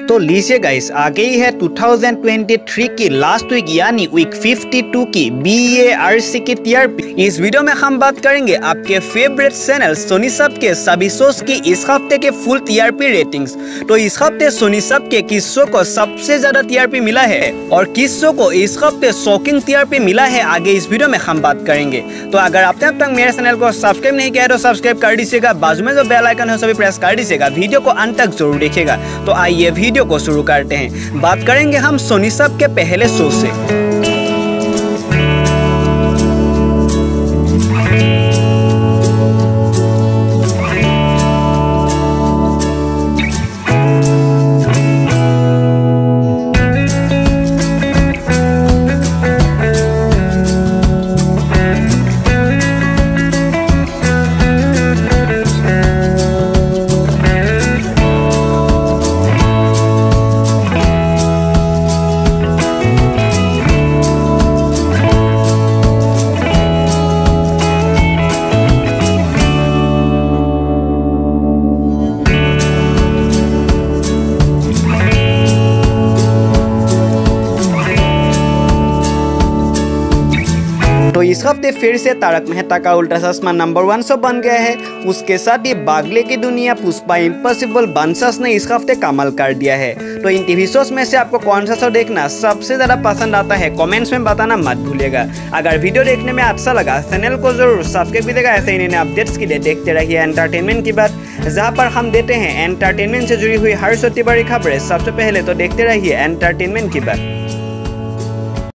तो लीजिए गाइस, आ गई है 2023 की लास्ट वीक यानी वीक 52 की BARC की टीआरपी। इस वीडियो में हम बात करेंगे आपके फेवरेट चैनल सोनी सब के सभी शोज की इस हफ्ते के फुल टीआरपी रेटिंग्स। तो इस हफ्ते सोनी सब के किस शो को सबसे ज्यादा टीआरपी मिला है और किस शो को इस हफ्ते शॉकिंग टीआरपी मिला है, आगे इस वीडियो में हम बात करेंगे। तो अगर आपने अब तक मेरे चैनल को सब्सक्राइब नहीं किया है तो सब्सक्राइब कर दीजिएगा, बाजू में जो बेल आइकन है सभी प्रेस कर दीजिएगा, वीडियो को अंत तक जरूर देखिएगा। तो आइए वीडियो को शुरू करते हैं। बात करेंगे हम सोनी सब के पहले शो से। तो इस हफ्ते फिर से तारक मेहता का उल्टा चश्मा नंबर 1 शो बन गया है। उसके साथ ही बागले की दुनिया, पुष्पा इम्पॉसिबल, बंसस ने इस हफ्ते कमाल कर दिया है। तो इन टीवी शोज में से आपको कौन सा शो देखना सबसे ज्यादा पसंद आता है, कमेंट्स में बताना मत भूलिएगा। अगर वीडियो देखने में अच्छा लगा चैनल को जरूर सब्सक्राइब कीजिएगा। ऐसे ही नए अपडेट्स के लिए देखते रहिए एंटरटेनमेंट की बात, जहाँ पर हम देते हैं एंटरटेनमेंट से जुड़ी हुई हर छोटी बड़ी खबरें सबसे पहले। तो देखते रहिए एंटरटेनमेंट की बात।